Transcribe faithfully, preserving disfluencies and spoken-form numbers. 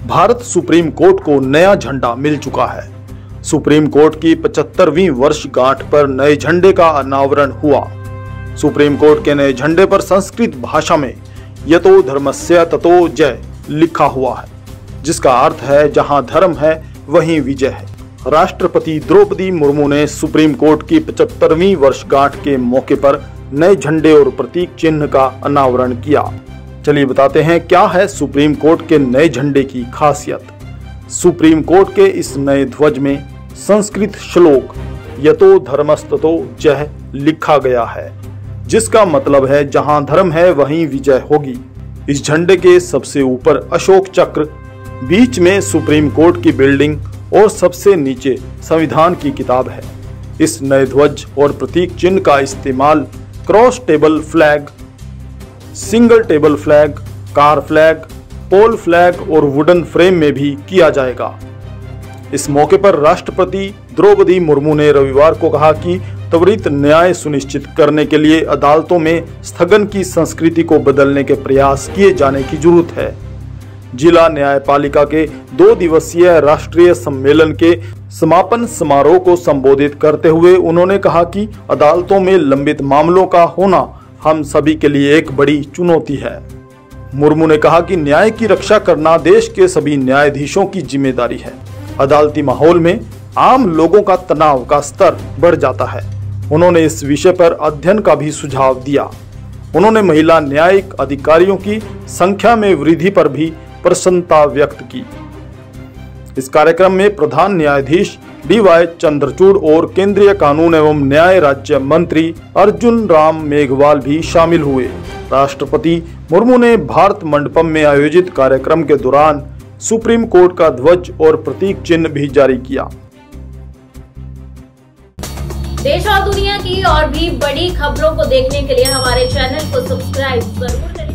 Bharat supreme court को नया झंडा मिल चुका है। सुप्रीम कोर्ट की पचहत्तरवीं वर्षगांठ पर नए झंडे का अनावरण हुआ। सुप्रीम कोर्ट के नए झंडे पर संस्कृत भाषा में यतो धर्मस्य ततो जय लिखा हुआ है, जिसका अर्थ है जहां धर्म है वहीं विजय है। राष्ट्रपति द्रौपदी मुर्मू ने सुप्रीम कोर्ट की पचहत्तरवीं वर्षगांठ के मौके पर नए झंडे और प्रतीक चिन्ह का अनावरण किया। चलिए बताते हैं क्या है सुप्रीम कोर्ट के नए झंडे की खासियत। सुप्रीम कोर्ट के इस नए ध्वज में संस्कृत श्लोक यतो धर्मस्ततो जय लिखा गया है, जिसका मतलब है जहां धर्म है वहीं विजय होगी। इस झंडे के सबसे ऊपर अशोक चक्र, बीच में सुप्रीम कोर्ट की बिल्डिंग और सबसे नीचे संविधान की किताब है। इस नए ध्वज और प्रतीक चिन्ह का इस्तेमाल cross table flag, single table flag, car flag, pole flag और वुडन फ्रेम में भी किया जाएगा। इस मौके पर राष्ट्रपति द्रौपदी मुर्मू ने रविवार को कहा कि त्वरित न्याय सुनिश्चित करने के लिए अदालतों में स्थगन की संस्कृति को बदलने के प्रयास किए जाने की जरूरत है। जिला न्यायपालिका के दो दिवसीय राष्ट्रीय सम्मेलन के समापन समारोह को संबोधित करते हुए उन्होंने कहा कि अदालतों में लंबित मामलों का होना हम सभी के लिए एक बड़ी चुनौती है। मुर्मू ने कहा कि न्याय की रक्षा करना देश के सभी न्यायाधीशों की जिम्मेदारी है। अदालती माहौल में आम लोगों का तनाव का स्तर बढ़ जाता है। उन्होंने इस विषय पर अध्ययन का भी सुझाव दिया। उन्होंने महिला न्यायिक अधिकारियों की संख्या में वृद्धि पर भी प्रसन्नता व्यक्त की। इस कार्यक्रम में प्रधान न्यायाधीश डी वाई चंद्रचूड़ और केंद्रीय कानून एवं न्याय राज्य मंत्री अर्जुन राम मेघवाल भी शामिल हुए। राष्ट्रपति मुर्मू ने भारत मंडपम में आयोजित कार्यक्रम के दौरान सुप्रीम कोर्ट का ध्वज और प्रतीक चिन्ह भी जारी किया। देश और दुनिया की और भी बड़ी खबरों को देखने के लिए हमारे चैनल को सब्सक्राइब जरूर करें।